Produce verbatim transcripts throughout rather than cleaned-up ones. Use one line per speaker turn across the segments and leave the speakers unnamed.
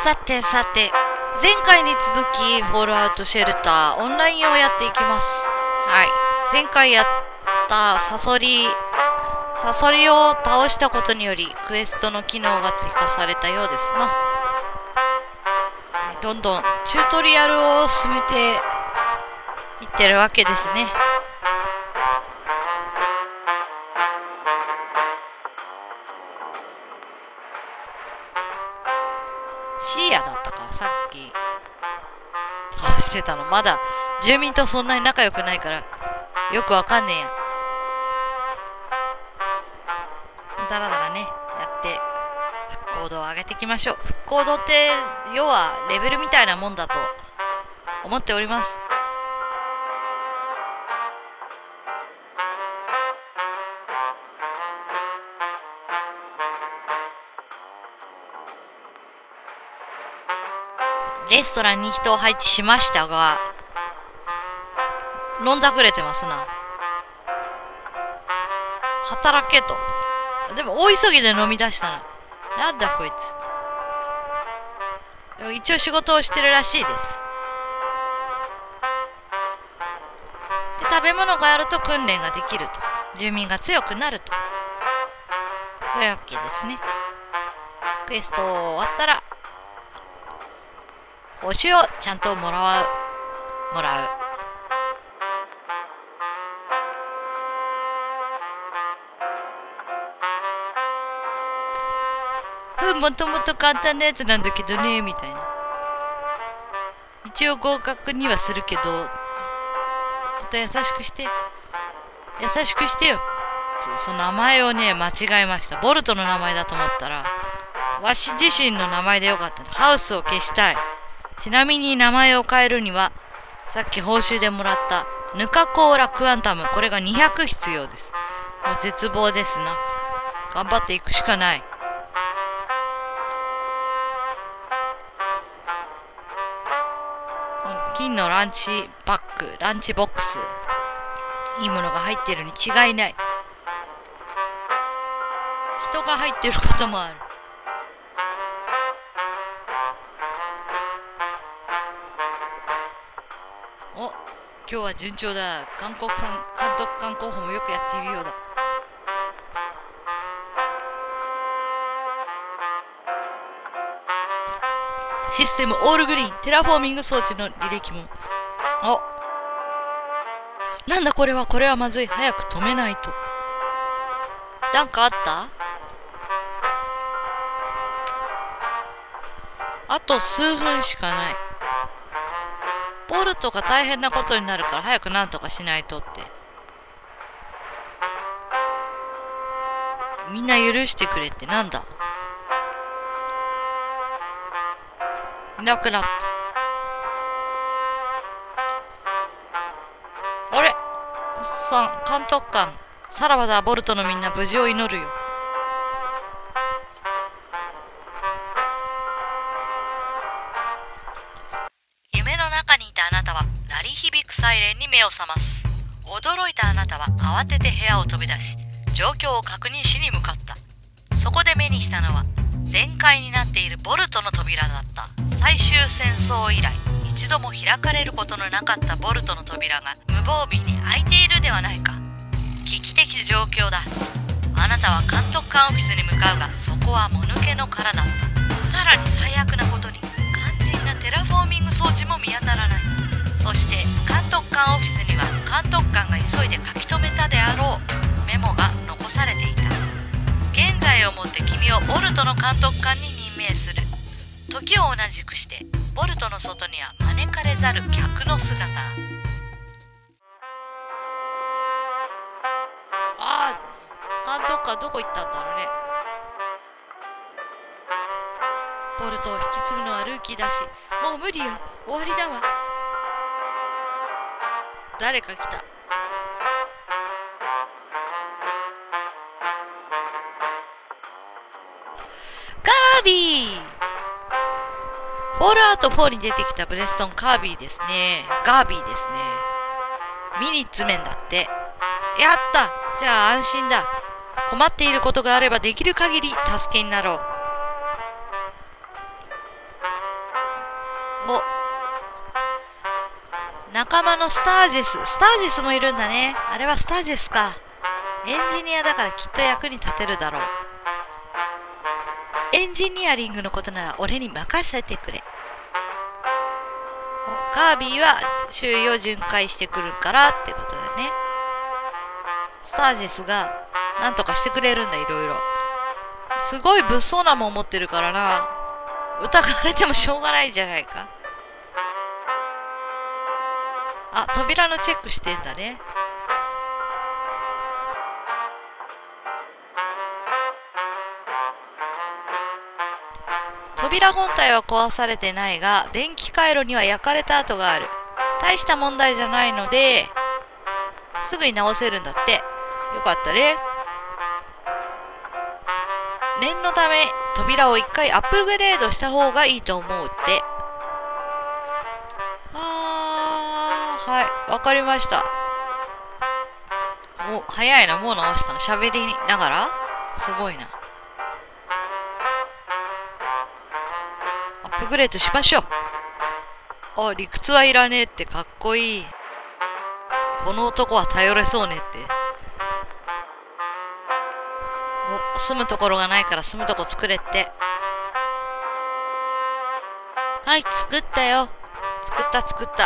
さてさて、前回に続き、フォールアウトシェルターオンラインをやっていきます。はい。前回やったサソリ、サソリを倒したことにより、クエストの機能が追加されたようですな。どんどんチュートリアルを進めていってるわけですね。シーアだったか、さっき倒してたの。まだ住民とそんなに仲良くないからよくわかんねえや。だらだらねやって復興度を上げていきましょう。復興度って要はレベルみたいなもんだと思っております。レストランに人を配置しましたが、飲んだくれてますな。働けと。でも大急ぎで飲み出したな。なんだこいつ。でも一応仕事をしてるらしいです。で、食べ物があると訓練ができると。住民が強くなると。そういうわけですね。クエスト終わったら、報酬をちゃんともらう。もらう。うん、もともと簡単なやつなんだけどね、みたいな。一応合格にはするけど、もっと優しくして。優しくしてよ。その名前をね、間違えました。ボルトの名前だと思ったら、わし自身の名前でよかったね。ハウスを消したい。ちなみに名前を変えるには、さっき報酬でもらったヌカコーラクアンタム、これがにひゃく必要です。もう絶望ですな。頑張っていくしかない。金のランチバッグ、ランチボックス。いいものが入ってるに違いない。人が入ってることもある。お、今日は順調だ。韓国監督官候補もよくやっているようだ。システムオールグリーン、テラフォーミング装置の履歴も。お、なんだこれは、これはまずい。早く止めないと。なんかあった？あと数分しかない。ボルトが大変なことになるから早くなんとかしないとって。みんな許してくれってなんだ？いなくなった。あれ？おっさん、監督官。さらばだ、ボルトのみんな無事を祈るよ。夢の中にいたあなたは鳴り響くサイレンに目を覚ます。驚いたあなたは慌てて部屋を飛び出し、状況を確認しに向かった。そこで目にしたのは全開になっているボルトの扉だった。最終戦争以来一度も開かれることのなかったボルトの扉が無防備に開いているではないか。危機的状況だ。あなたは監督官オフィスに向かうが、そこはもぬけの殻だった。さらに最悪なことに肝心なテラフォーミング装置も見当たらない。そして監督官オフィスには監督官が急いで書き留めたであろうメモが残されていた。現在をもって君をボルトの監督官に任命する。時を同じくしてボルトの外には招かれざる客の姿。ああ、監督官どこ行ったんだろうね。ボルトを引き継ぐのはルーキーだし、もう無理よ。終わりだわ。誰か来た。カービー。フォールアウトフォーに出てきたブレストンカービーですね。ガービーですね。ミニッツメンだって。やった。じゃあ安心だ。困っていることがあればできる限り助けになろう。 お、仲間のスタージェス。スタージェスもいるんだね。あれはスタージェスか。エンジニアだからきっと役に立てるだろう。エンジニアリングのことなら俺に任せてくれ。お、カービィは周囲を巡回してくるからってことだね。スタージェスがなんとかしてくれるんだ、いろいろ。すごい物騒なもん持ってるからな。疑われてもしょうがないじゃないか。あ、扉のチェックしてんだね。扉本体は壊されてないが、電気回路には焼かれた跡がある。大した問題じゃないので、すぐに直せるんだって。よかったね。念のため、扉を一回アップグレードした方がいいと思うって。あー、はい、わかりました。お、早いな、もう直したの。喋りながらすごいな。アップグレードしましょう。あ、理屈はいらねえってかっこいい。この男は頼れそうねって。お、住むところがないから住むとこ作れって。はい、作ったよ。作った作った。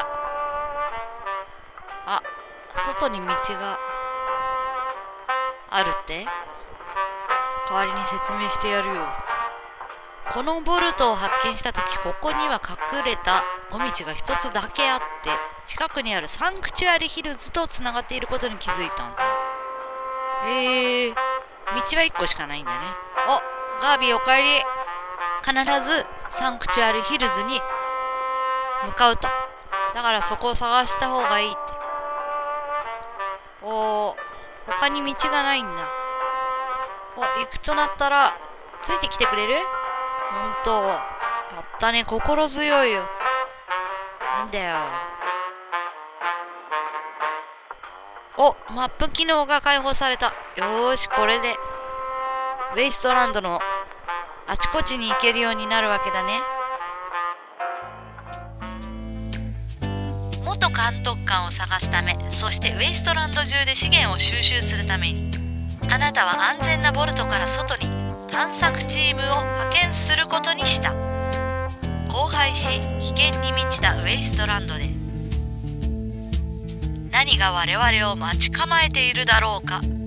あ、外に道があるって？代わりに説明してやるよ。このボルトを発見したとき、ここには隠れた小道が一つだけあって、近くにあるサンクチュアリヒルズとつながっていることに気づいたんだ。えー、道は一個しかないんだね。お、ガービーおかえり。必ずサンクチュアリヒルズに向かうと。だからそこを探した方がいいって。おー、他に道がないんだ。お、行くとなったら、ついてきてくれる？ほんと。やったね、心強いよ。なんだよ。お、マップ機能が解放された。よーし、これで、ウェイストランドのあちこちに行けるようになるわけだね。元監督官を探すため、そしてウェイストランド中で資源を収集するために、あなたは安全なボルトから外に探索チームを派遣することにした。荒廃し危険に満ちたウェイストランドで何が我々を待ち構えているだろうか。